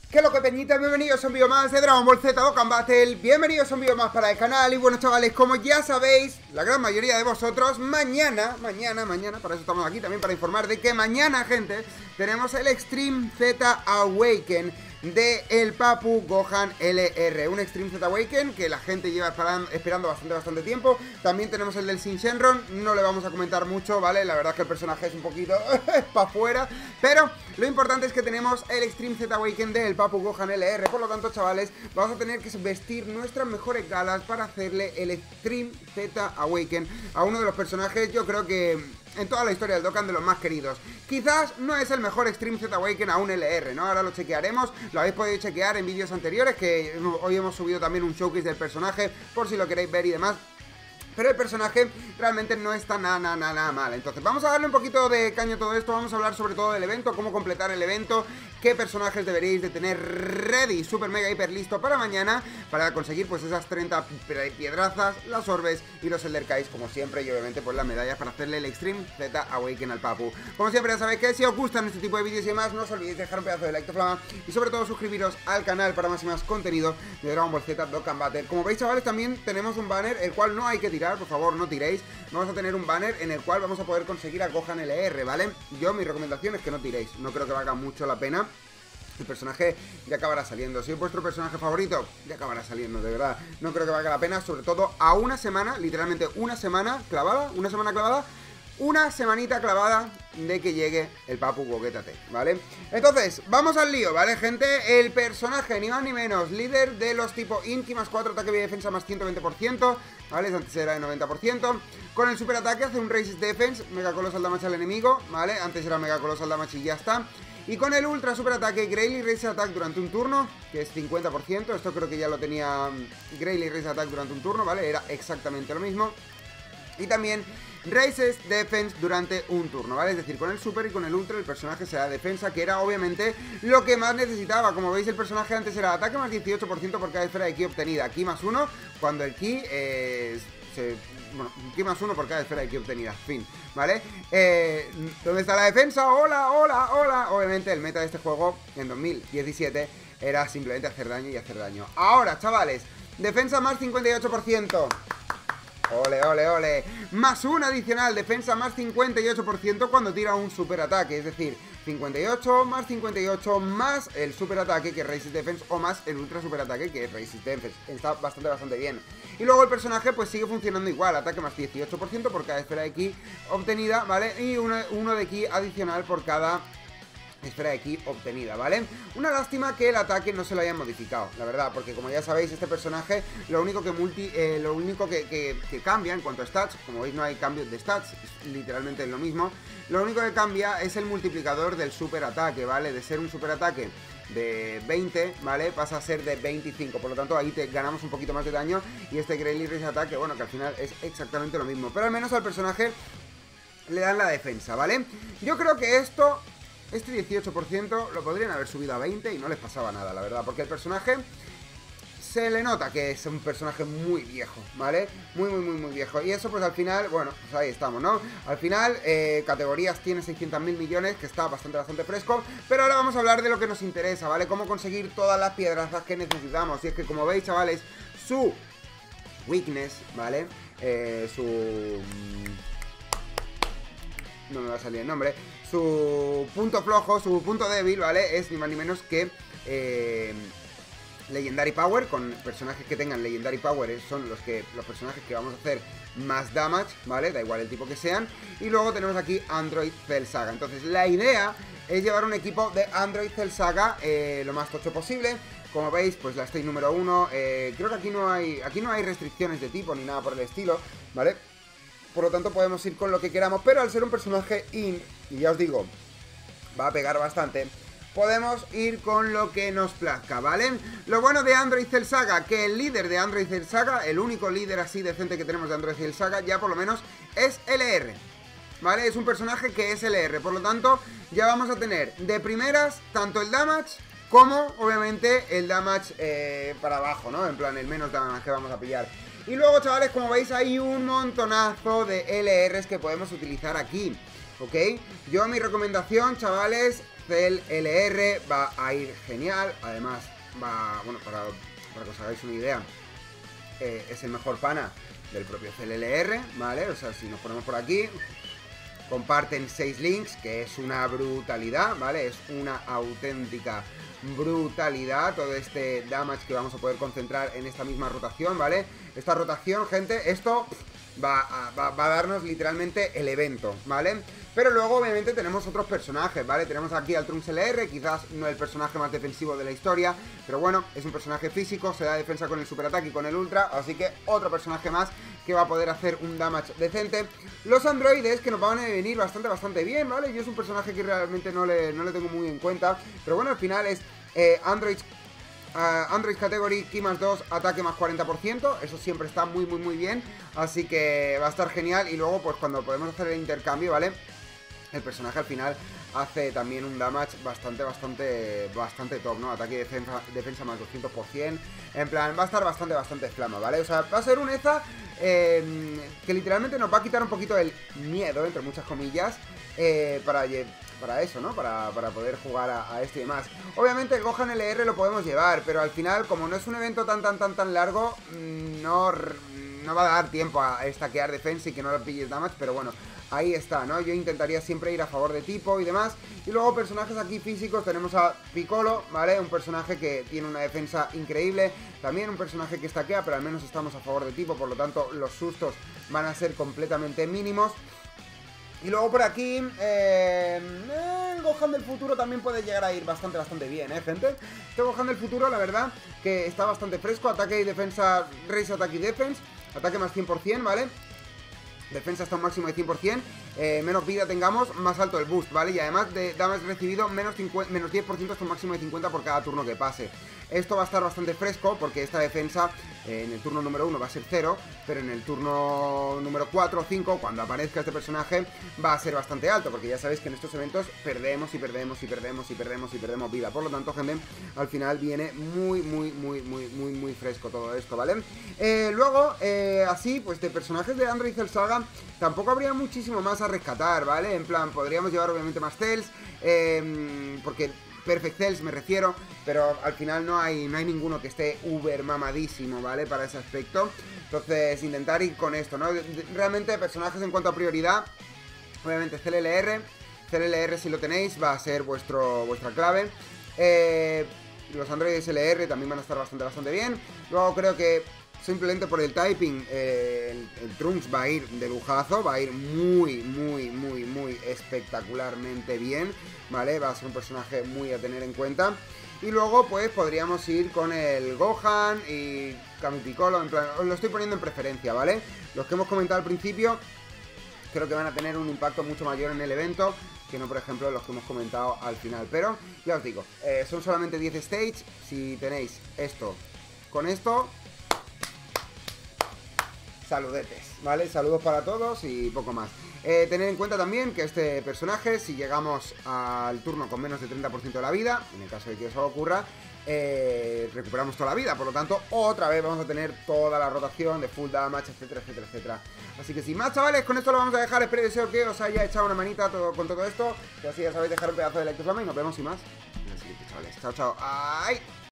¿Qué lo que peñita? Bienvenidos a un vídeo más de Dragon Ball Z Dokkan Battle. Bienvenidos a un vídeo más para el canal. Y bueno, chavales, como ya sabéis, la gran mayoría de vosotros, mañana, para eso estamos aquí también, para informar de que mañana, gente, tenemos el Extreme Z Awaken de el Papu Gohan LR. Un Extreme Z Awaken que la gente lleva esperando bastante tiempo. También tenemos el del Shin Shenron. No le vamos a comentar mucho, ¿vale? La verdad es que el personaje es un poquito para afuera. Pero lo importante es que tenemos el Extreme Z Awaken del Papu Gohan LR. Por lo tanto, chavales, vamos a tener que vestir nuestras mejores galas para hacerle el Extreme Z Awaken a uno de los personajes, yo creo que en toda la historia del Dokkan, de los más queridos. Quizás no es el mejor Extreme Z Awaken a un LR, ¿no? Ahora lo chequearemos, lo habéis podido chequear en vídeos anteriores, que hoy hemos subido también un showcase del personaje, por si lo queréis ver y demás. Pero el personaje realmente no está nada mal. Entonces vamos a darle un poquito de caña a todo esto. Vamos a hablar sobre todo del evento, cómo completar el evento, qué personajes deberéis de tener ready, super mega hiper listo para mañana, para conseguir pues esas 30 piedrazas, las orbes y los Elder Kais, como siempre. Y obviamente pues las medallas para hacerle el Extreme Z Awaken al Papu. Como siempre ya sabéis que si os gustan este tipo de vídeos y demás, no os olvidéis de dejar un pedazo de like de flama y sobre todo suscribiros al canal para más y más contenido de Dragon Ball Z Dokkan Battle. Como veis, chavales, también tenemos un banner, el cual no hay que tirar, por favor, no tiréis. Vamos a tener un banner en el cual vamos a poder conseguir a Gohan LR, ¿vale? Yo, mi recomendación es que no tiréis, no creo que valga mucho la pena. El personaje ya acabará saliendo. Si es vuestro personaje favorito, ya acabará saliendo, de verdad. No creo que valga la pena, sobre todo a una semana, literalmente una semana clavada, una semanita clavada de que llegue el Papu Gogeta T, ¿vale? Entonces, vamos al lío, ¿vale, gente? El personaje, ni más ni menos, líder de los tipo Inki, más 4, ataque y defensa más 120%, ¿vale? Antes era de 90%. Con el super ataque hace un Resist Defense, Mega Colossal Damage al enemigo, ¿vale? Antes era Mega Colossal Damage y ya está. Y con el ultra super ataque Greatly Raise Attack durante un turno, que es 50%, esto creo que ya lo tenía Greatly Raise Attack durante un turno, ¿vale? Era exactamente lo mismo. Y también Raises Defense durante un turno, ¿vale? Es decir, con el super y con el ultra el personaje se da defensa, que era obviamente lo que más necesitaba. Como veis, el personaje antes era ataque más 18% por cada esfera de ki obtenida, ki más 1, cuando el ki bueno, ki más 1 por cada esfera de ki obtenida, fin, ¿vale? ¿Dónde está la defensa? ¡Hola! Obviamente el meta de este juego en 2017 era simplemente hacer daño y hacer daño. Ahora, chavales, defensa más 58%. Ole. Más un adicional, defensa más 58% cuando tira un super ataque. Es decir, 58 más 58 más el super ataque, que es Resist Defense, o más el ultra super ataque, que es Resist Defense. Está bastante bien. Y luego el personaje pues sigue funcionando igual. Ataque más 18% por cada esfera de ki obtenida, ¿vale? Y uno de ki adicional por cada esfera de ki obtenida, ¿vale? Una lástima que el ataque no se lo hayan modificado, la verdad, porque como ya sabéis, este personaje lo único que cambia en cuanto a stats, como veis no hay cambios de stats, es literalmente lo mismo. Lo único que cambia es el multiplicador del super ataque, ¿vale? De ser un super ataque de 20, ¿vale? Pasa a ser de 25, por lo tanto ahí ganamos un poquito más de daño. Y este Greatly Raise Attack, que bueno, que al final es exactamente lo mismo, pero al menos al personaje le dan la defensa, ¿vale? Yo creo que este 18% lo podrían haber subido a 20 y no les pasaba nada, la verdad, porque el personaje se le nota que es un personaje muy viejo, ¿vale? Muy viejo. Y eso pues al final, bueno, pues ahí estamos, ¿no? Al final, categorías tiene 600.000 millones, que está bastante fresco. Pero ahora vamos a hablar de lo que nos interesa, ¿vale? Cómo conseguir todas las piedrazas que necesitamos. Y es que como veis, chavales, su weakness, ¿vale? No me va a salir el nombre. Su punto flojo, su punto débil, ¿vale? Es ni más ni menos que Legendary Power. Con personajes que tengan Legendary Power son los personajes que vamos a hacer más damage, ¿vale? Da igual el tipo que sean. Y luego tenemos aquí Android Cell Saga. Entonces la idea es llevar un equipo de Android Cell Saga lo más tocho posible. Como veis, pues la stage número 1. Creo que aquí no hay restricciones de tipo ni nada por el estilo, ¿vale? Por lo tanto podemos ir con lo que queramos, pero al ser un personaje y ya os digo, va a pegar bastante, podemos ir con lo que nos plazca, ¿vale? Lo bueno de Android Cell Saga, que el líder de Android Cell Saga, el único líder así decente que tenemos de Android Cell Saga, ya por lo menos es LR, ¿vale? Es un personaje que es LR, por lo tanto ya vamos a tener de primeras tanto el damage como obviamente el damage para abajo, ¿no? En plan el menos damage que vamos a pillar. Y luego, chavales, como veis hay un montonazo de LRs que podemos utilizar aquí, ¿ok? Yo mi recomendación, chavales, Cell LR va a ir genial. Además, va, bueno, para que os hagáis una idea, es el mejor pana del propio Cell LR, ¿vale? O sea, si nos ponemos por aquí, comparten 6 links, que es una brutalidad, ¿vale? Es una auténtica brutalidad todo este damage que vamos a poder concentrar en esta misma rotación, ¿vale? Esta rotación, gente, esto va a darnos literalmente el evento, ¿vale? Pero luego obviamente tenemos otros personajes, ¿vale? Tenemos aquí al Trunks LR, quizás no el personaje más defensivo de la historia, pero bueno, es un personaje físico, se da defensa con el superataque y con el ultra, así que otro personaje más que va a poder hacer un damage decente. Los androides, que nos van a venir bastante bien, ¿vale? Yo es un personaje que realmente no le tengo muy en cuenta, pero bueno, al final es Android Category, Ki más 2, ataque más 40%, eso siempre está muy bien, así que va a estar genial. Y luego pues cuando podemos hacer el intercambio, ¿vale? El personaje al final hace también un damage bastante top, ¿no? Ataque y defensa más 200%. En plan, va a estar bastante flama, ¿vale? O sea, va a ser un EZA que literalmente nos va a quitar un poquito el miedo, entre muchas comillas, para eso, ¿no? Para poder jugar a esto y demás. Obviamente el Gohan LR lo podemos llevar, pero al final, como no es un evento tan largo, no va a dar tiempo a stackear defensa y que no le pilles damage, pero bueno, ahí está, ¿no? Yo intentaría siempre ir a favor de tipo y demás. Y luego personajes aquí físicos, tenemos a Piccolo, ¿vale? Un personaje que tiene una defensa increíble, también un personaje que stackea, pero al menos estamos a favor de tipo, por lo tanto los sustos van a ser completamente mínimos. Y luego por aquí, el Gohan del futuro también puede llegar a ir bastante bien, gente. Este Gohan del futuro, la verdad, que está bastante fresco. Ataque y defensa, Raise Attack y Defense. Ataque más 100%, ¿vale? Defensa hasta un máximo de 100%. Menos vida tengamos, más alto el boost, ¿vale? Y además de damage recibido, menos 10% hasta un máximo de 50 por cada turno que pase. Esto va a estar bastante fresco porque esta defensa en el turno número 1 va a ser 0, pero en el turno número 4 o 5, cuando aparezca este personaje, va a ser bastante alto, porque ya sabéis que en estos eventos perdemos vida. Por lo tanto, gente, al final viene muy fresco todo esto, ¿vale? Luego, así, pues de personajes de Android Cell Saga tampoco habría muchísimo más a rescatar, ¿vale? En plan, podríamos llevar obviamente más Cells, porque Perfect Cells me refiero, pero al final no hay ninguno que esté uber mamadísimo, ¿vale? Para ese aspecto. Entonces, intentar ir con esto, ¿no? Realmente, personajes en cuanto a prioridad, obviamente CLLR si lo tenéis va a ser vuestra clave. Los androides LR también van a estar bastante bien. Luego creo que simplemente por el typing, el Trunks va a ir de lujazo, va a ir muy espectacularmente bien, ¿vale? Va a ser un personaje muy a tener en cuenta. Y luego pues podríamos ir con el Gohan y Kami Piccolo, en plan, os lo estoy poniendo en preferencia, ¿vale? Los que hemos comentado al principio creo que van a tener un impacto mucho mayor en el evento que no, por ejemplo, los que hemos comentado al final. Pero ya os digo, son solamente 10 stages. Si tenéis esto con esto, saludetes, ¿vale? Saludos para todos y poco más. Tener en cuenta también que este personaje, si llegamos al turno con menos de 30% de la vida, en el caso de que eso ocurra, recuperamos toda la vida. Por lo tanto, otra vez vamos a tener toda la rotación de full damage, etcétera. Así que sin más, chavales, con esto lo vamos a dejar. Espero y deseo que os haya echado una manita con todo esto, que así ya sabéis, dejar un pedazo de like, y nos vemos sin más en el siguiente, chavales. Chao. ¡Ay!